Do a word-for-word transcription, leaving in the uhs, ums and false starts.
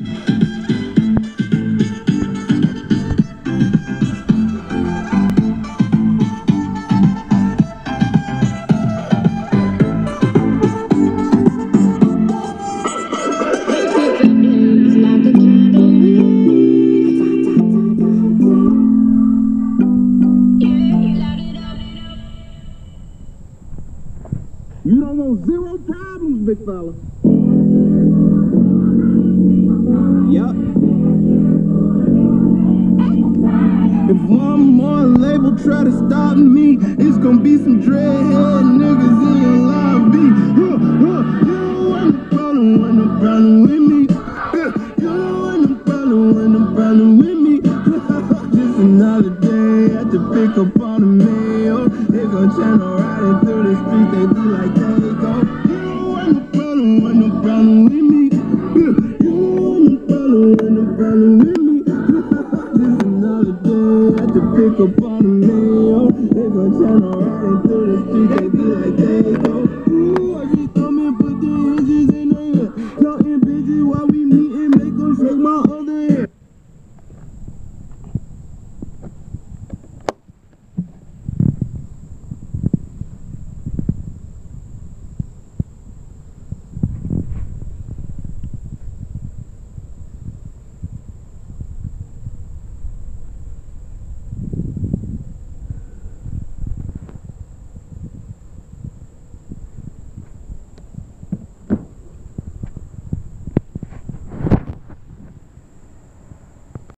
You don't want zero problems, big fella. Yup. If one more label try to stop me, it's gonna be some dreadhead niggas in your lobby. Huh, huh. You don't want no problem, want no problem with me. You don't want no problem, want no problem with me. Just another day at the pick up on the mail. They gon' channel riding through the streets, they do like they go. You don't want no problem, want no problem with me. You don't want no problem, want no problem with me. Just another day at the pick up on the mail.